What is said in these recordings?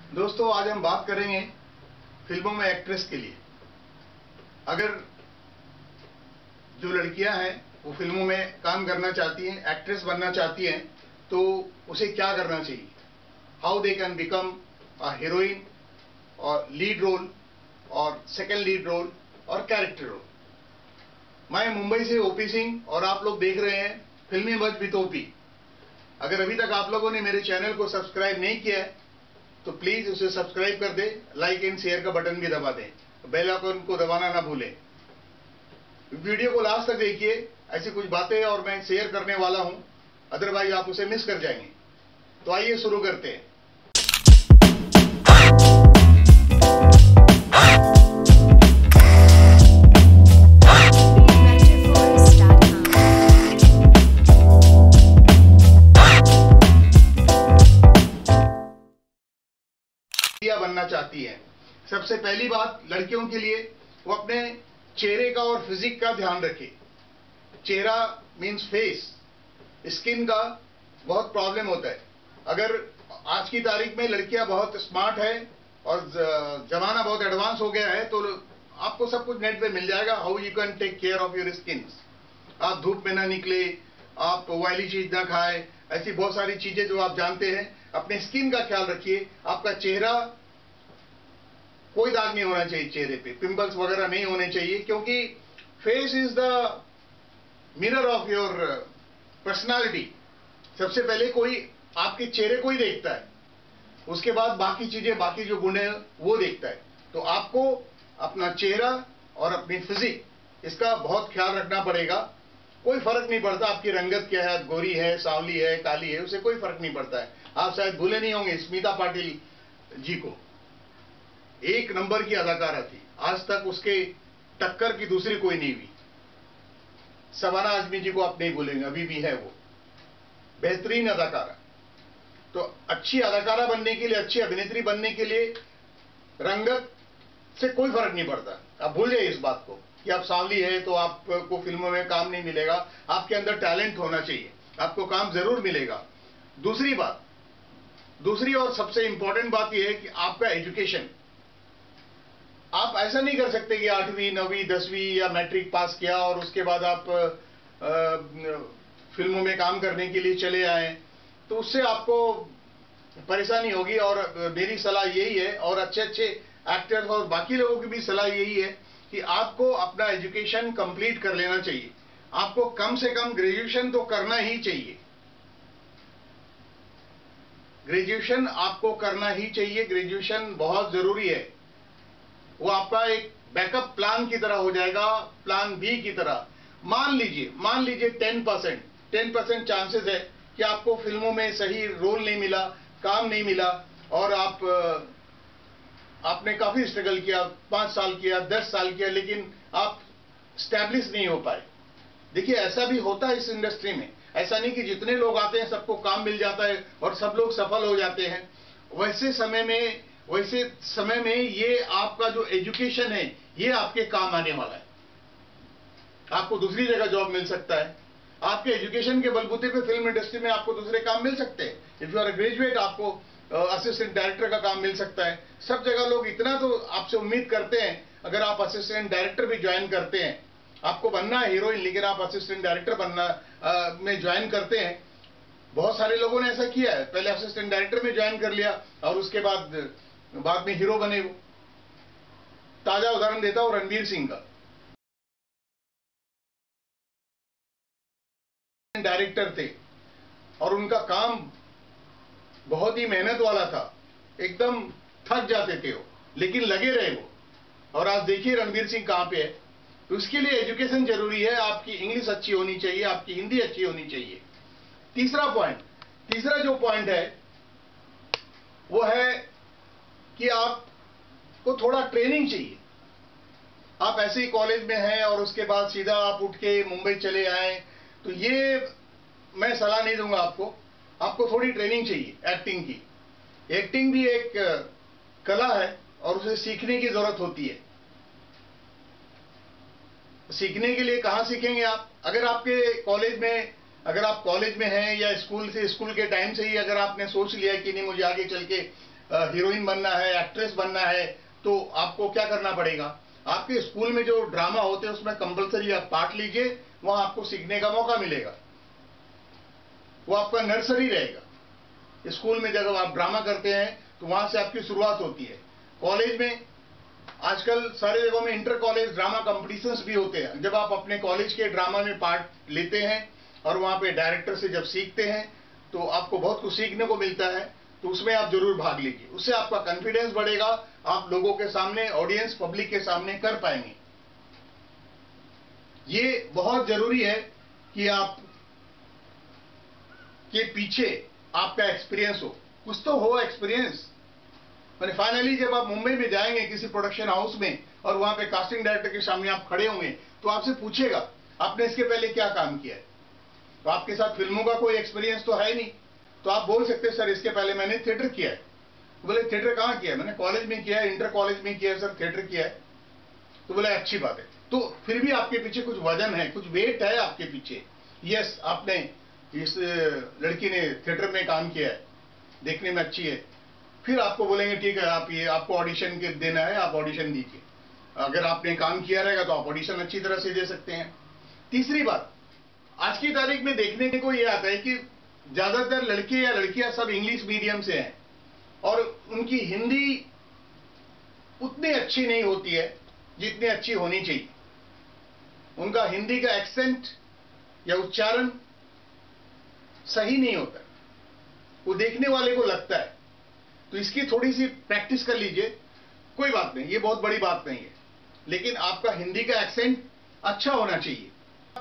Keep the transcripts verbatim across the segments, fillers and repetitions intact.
दोस्तों, आज हम बात करेंगे फिल्मों में एक्ट्रेस के लिए। अगर जो लड़कियां हैं वो फिल्मों में काम करना चाहती हैं, एक्ट्रेस बनना चाहती हैं, तो उसे क्या करना चाहिए, how they can become a heroine और लीड रोल और सेकेंड लीड रोल और कैरेक्टर रोल। मैं मुंबई से ओपी सिंह और आप लोग देख रहे हैं फिल्मी बज विद ओपी। अगर अभी तक आप लोगों ने मेरे चैनल को सब्सक्राइब नहीं किया है तो प्लीज उसे सब्सक्राइब कर दे, लाइक एंड शेयर का बटन भी दबा दें, बेल आइकन को दबाना ना भूलें। वीडियो को लास्ट तक देखिए, ऐसी कुछ बातें और मैं शेयर करने वाला हूं, अदरवाइज आप उसे मिस कर जाएंगे। तो आइए शुरू करते हैं। बनना चाहती है। सबसे पहली बात लड़कियों के लिए, वो अपने चेहरे का और फिजिक का ध्यान रखे। चेहरा मींस फेस, स्किन का बहुत प्रॉब्लम होता है। अगर आज की तारीख में लड़कियां बहुत स्मार्ट है और जमाना बहुत एडवांस हो गया है, तो आपको सब कुछ नेट पे मिल जाएगा, how you can take care of your skin. आप धूप में ना निकले, आप ऑयली चीज ना खाए, ऐसी बहुत सारी चीजें जो आप जानते हैं। अपने स्किन का ख्याल रखिए। आपका चेहरा, कोई दाग नहीं होना चाहिए चेहरे पे, पिंपल्स वगैरह नहीं होने चाहिए, क्योंकि face is the mirror of your personality. सबसे पहले कोई आपके चेहरे को ही देखता है, उसके बाद बाकी चीजें, बाकी जो गुण है वो देखता है। तो आपको अपना चेहरा और अपनी फिजिक, इसका बहुत ख्याल रखना पड़ेगा। कोई फर्क नहीं पड़ता आपकी रंगत क्या है, गोरी है, सांवली है, काली है, उसे कोई फर्क नहीं पड़ता है। आप शायद भूले नहीं होंगे स्मिता पाटिल जी को, एक नंबर की अदाकारा थी, आज तक उसके टक्कर की दूसरी कोई नहीं हुई। शबाना आजमी जी को आप नहीं भूलेंगे, अभी भी है वो बेहतरीन अदाकारा। तो अच्छी अदाकारा बनने के लिए, अच्छी अभिनेत्री बनने के लिए रंगत से कोई फर्क नहीं पड़ता। आप भूल जाइए इस बात को कि आप सांवली है तो आपको फिल्मों में काम नहीं मिलेगा। आपके अंदर टैलेंट होना चाहिए, आपको काम जरूर मिलेगा। दूसरी बात, दूसरी और सबसे इंपॉर्टेंट बात यह है कि आपका एजुकेशन। आप ऐसा नहीं कर सकते कि आठवीं, नौवीं, दसवीं या मैट्रिक पास किया और उसके बाद आप आ, फिल्मों में काम करने के लिए चले आए, तो उससे आपको परेशानी होगी। और मेरी सलाह यही है, और अच्छे अच्छे एक्टर्स और बाकी लोगों की भी सलाह यही है कि आपको अपना एजुकेशन कंप्लीट कर लेना चाहिए। आपको कम से कम ग्रेजुएशन तो करना ही चाहिए। ग्रेजुएशन आपको करना ही चाहिए। ग्रेजुएशन बहुत जरूरी है। वो आपका एक बैकअप प्लान की तरह हो जाएगा, प्लान बी की तरह। मान लीजिए मान लीजिए ten percent ten percent chances है कि आपको फिल्मों में सही रोल नहीं मिला, काम नहीं मिला, और आप आपने काफी स्ट्रगल किया, पांच साल किया, दस साल किया, लेकिन आप स्टैब्लिश नहीं हो पाए। देखिए, ऐसा भी होता है इस इंडस्ट्री में। ऐसा नहीं कि जितने लोग आते हैं सबको काम मिल जाता है और सब लोग सफल हो जाते हैं। वैसे समय में वैसे समय में ये आपका जो एजुकेशन है, ये आपके काम आने वाला है। आपको दूसरी जगह जॉब मिल सकता है। आपके एजुकेशन के बलबूते पे फिल्म इंडस्ट्री में आपको दूसरे काम मिल सकते हैं। If you are a graduate, आपको असिस्टेंट डायरेक्टर का काम मिल सकता है। सब जगह लोग इतना तो आपसे उम्मीद करते हैं, अगर आप असिस्टेंट डायरेक्टर भी ज्वाइन करते हैं, आपको बनना है हीरोइन, लेकिन आप असिस्टेंट डायरेक्टर बनना आ, में ज्वाइन करते हैं। बहुत सारे लोगों ने ऐसा किया है, पहले असिस्टेंट डायरेक्टर में ज्वाइन कर लिया और उसके बाद बाद में हीरो बने। वो ताजा उदाहरण देता हूं रणवीर सिंह का। डायरेक्टर थे और उनका काम बहुत ही मेहनत वाला था, एकदम थक जाते थे वो, लेकिन लगे रहे वो, और आज देखिए रणवीर सिंह कहां पे है। तो उसके लिए एजुकेशन जरूरी है। आपकी इंग्लिश अच्छी होनी चाहिए, आपकी हिंदी अच्छी होनी चाहिए। तीसरा पॉइंट तीसरा जो पॉइंट है वो है कि आपको थोड़ा ट्रेनिंग चाहिए। आप ऐसे ही कॉलेज में हैं और उसके बाद सीधा आप उठ के मुंबई चले आए, तो ये मैं सलाह नहीं दूंगा आपको। आपको थोड़ी ट्रेनिंग चाहिए एक्टिंग की। एक्टिंग भी एक कला है और उसे सीखने की जरूरत होती है। सीखने के लिए कहां सीखेंगे आप? अगर आपके कॉलेज में अगर आप कॉलेज में हैं या स्कूल से स्कूल के टाइम से ही अगर आपने सोच लिया कि नहीं, मुझे आगे चल के हीरोइन बनना है, एक्ट्रेस बनना है, तो आपको क्या करना पड़ेगा? आपके स्कूल में जो ड्रामा होते हैं उसमें कंपलसरी आप पार्ट लीजिए, वहां आपको सीखने का मौका मिलेगा। वो आपका नर्सरी रहेगा। स्कूल में जब आप ड्रामा करते हैं तो वहां से आपकी शुरुआत होती है। कॉलेज में आजकल सारे जगहों में इंटर कॉलेज ड्रामा कॉम्पिटिशन्स भी होते हैं। जब आप अपने कॉलेज के ड्रामा में पार्ट लेते हैं और वहां पे डायरेक्टर से जब सीखते हैं तो आपको बहुत कुछ सीखने को मिलता है, तो उसमें आप जरूर भाग लीजिए। उससे आपका कॉन्फिडेंस बढ़ेगा, आप लोगों के सामने, ऑडियंस, पब्लिक के सामने कर पाएंगे। ये बहुत जरूरी है कि आप के पीछे आपका एक्सपीरियंस हो, कुछ तो हो एक्सपीरियंस। मैंने फाइनली जब आप मुंबई में जाएंगे किसी प्रोडक्शन हाउस में और वहां पे कास्टिंग डायरेक्टर के सामने आप खड़े होंगे तो आपसे पूछेगा आपने इसके पहले क्या काम किया है। तो आपके साथ फिल्मों का कोई एक्सपीरियंस तो है नहीं, तो आप बोल सकते हैं सर इसके पहले मैंने थिएटर किया है। बोले थिएटर कहाँ किया है? मैंने कॉलेज में किया है, इंटर कॉलेज में किया है सर, थिएटर किया है। तो बोले अच्छी बात है। तो फिर भी आपके पीछे कुछ वजन है, कुछ वेट है आपके पीछे। यस, आपने इस लड़की ने थिएटर में काम किया है, देखने में अच्छी है। फिर आपको बोलेंगे ठीक है, आप ये आपको ऑडिशन के देना है, आप ऑडिशन दीजिए। अगर आपने काम किया रहेगा तो आप ऑडिशन अच्छी तरह से दे सकते हैं। तीसरी बात, आज की तारीख में देखने को ये आता है कि ज्यादातर लड़के या लड़कियां सब इंग्लिश मीडियम से हैं और उनकी हिंदी उतनी अच्छी नहीं होती है जितनी अच्छी होनी चाहिए। उनका हिंदी का एक्सेंट या उच्चारण सही नहीं होता, वो देखने वाले को लगता है। तो इसकी थोड़ी सी प्रैक्टिस कर लीजिए, कोई बात नहीं, ये बहुत बड़ी बात नहीं है, लेकिन आपका हिंदी का एक्सेंट अच्छा होना चाहिए।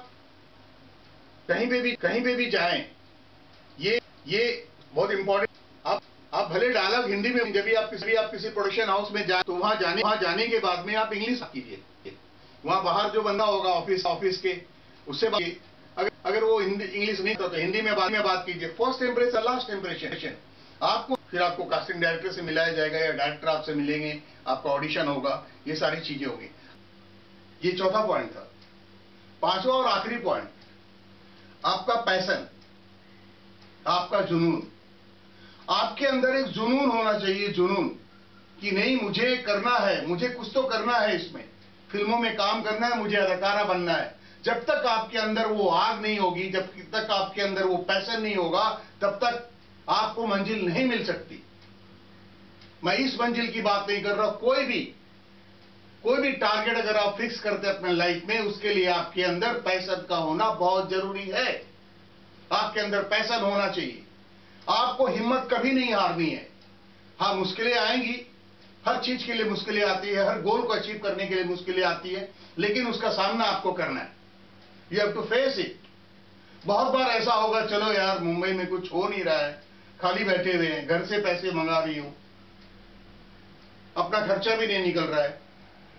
कहीं पे भी कहीं पे भी जाएं, ये ये बहुत इंपॉर्टेंट। आप आप भले डायलॉग हिंदी में, जब भी आप किसी आप किसी प्रोडक्शन हाउस में जाए तो वहां जाने वहां जाने के बाद में आप इंग्लिश कीजिए। वहां बाहर जो बंदा होगा ऑफिस ऑफिस के, उससे बात, अगर अगर वो हिंदी इंग्लिश नहीं तो, तो हिंदी में बाद में बात कीजिए। First impression last impression. आपको फिर आपको कास्टिंग डायरेक्टर से मिलाया जाएगा या डायरेक्टर आपसे मिलेंगे, आपका ऑडिशन होगा, ये सारी चीजें होगी। ये चौथा पॉइंट था। पांचवा और आखिरी पॉइंट, आपका पैशन, आपका जुनून। आपके अंदर एक जुनून होना चाहिए, जुनून कि नहीं मुझे करना है, मुझे कुछ तो करना है, इसमें फिल्मों में काम करना है, मुझे अदाकारा बनना है। जब तक आपके अंदर वो आग नहीं होगी, जब तक आपके अंदर वो पैशन नहीं होगा, तब तक आपको मंजिल नहीं मिल सकती। मैं इस मंजिल की बात नहीं कर रहा, कोई भी कोई भी टारगेट अगर आप फिक्स करते हैं अपने लाइफ में, उसके लिए आपके अंदर पैशन का होना बहुत जरूरी है। आपके अंदर पैशन होना चाहिए। आपको हिम्मत कभी नहीं हारनी है। हाँ, मुश्किलें आएंगी, हर चीज के लिए मुश्किलें आती है, हर गोल को अचीव करने के लिए मुश्किलें आती है, लेकिन उसका सामना आपको करना है। You have to face it. बहुत बार ऐसा होगा, चलो यार मुंबई में कुछ हो नहीं रहा है, खाली बैठे हुए हैं, घर से पैसे मंगा रही हूं, अपना खर्चा भी नहीं निकल रहा है।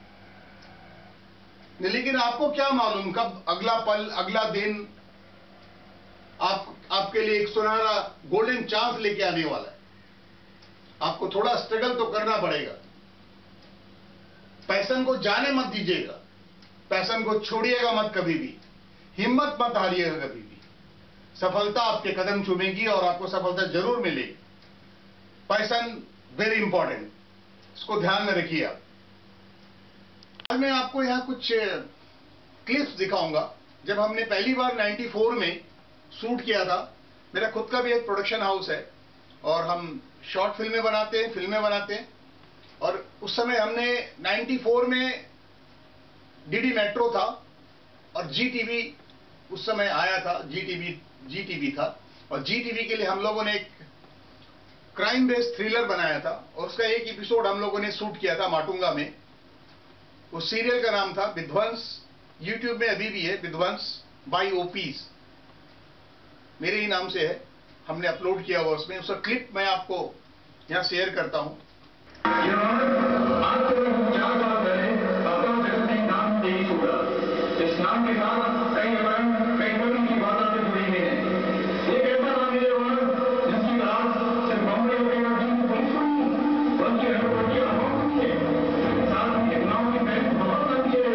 लेकिन आपको क्या मालूम कब अगला पल, अगला दिन आप आपके लिए एक सुनहरा गोल्डन चांस लेके आने वाला है। आपको थोड़ा स्ट्रगल तो करना पड़ेगा। पैशन को जाने मत दीजिएगा, पैशन को छोड़िएगा मत कभी भी, हिम्मत मत हारिएगा कभी भी। सफलता आपके कदम चूमेगी और आपको सफलता जरूर मिलेगी। पैशन वेरी इंपॉर्टेंट, इसको ध्यान में रखिए आप। आज मैं आपको यहां कुछ क्लिप्स दिखाऊंगा। जब हमने पहली बार चौरानवे में शूट किया था, मेरा खुद का भी एक प्रोडक्शन हाउस है और हम शॉर्ट फिल्में बनाते हैं, फिल्में बनाते हैं। और उस समय हमने चौरानवे में डीडी मेट्रो था और जी टीवी उस समय आया था, जी टीवी जी टीवी था, और जी टीवी के लिए हम लोगों ने एक क्राइम बेस्ड थ्रिलर बनाया था और उसका एक एपिसोड हम लोगों ने शूट किया था माटुंगा में। उस सीरियल का नाम था विध्वंस। यूट्यूब में अभी भी है, विध्वंस बाय ओपीज, मेरे ही नाम से है, हमने अपलोड किया हुआ उसमें। उसका क्लिप मैं आपको यहां शेयर करता हूं। इस नाम के साथ कई कई लोगों की बातें जुड़ी हुई हैं। एक ऐसा नाम है जिसकी तलाश सिर्फ बम्बई वगैरह की नहीं, बल्कि अनुभवतियां होंगी। साथ ही घटनाओं की पहली खबर बनती है।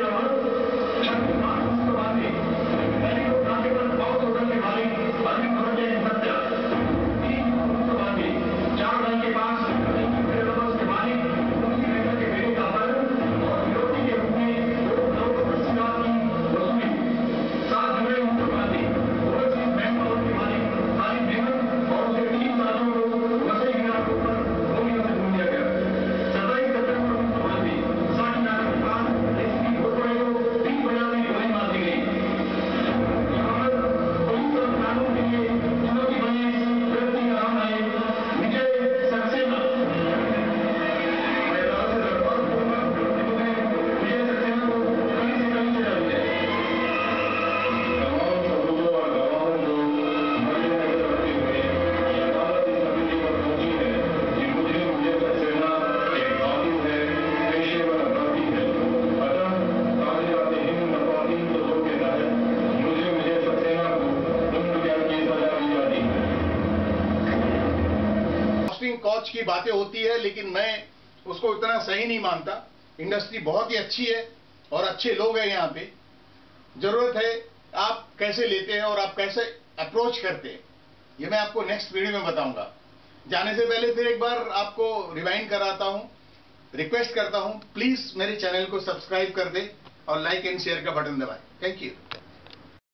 पहली को नाके पर बहुत उड़ने वाली अधिक खबर सत्या तीन चार भाई के पास की बातें होती है, लेकिन मैं उसको इतना सही नहीं मानता। इंडस्ट्री बहुत ही अच्छी है और अच्छे लोग हैं यहाँ पे। जरूरत है आप कैसे लेते हैं और आप कैसे अप्रोच करते हैं, ये मैं आपको नेक्स्ट वीडियो में बताऊंगा। जाने से पहले फिर एक बार आपको रिवाइंड कराता हूं, रिक्वेस्ट करता हूं, प्लीज मेरे चैनल को सब्सक्राइब कर दे और लाइक एंड शेयर का बटन दबाएं। Thank you.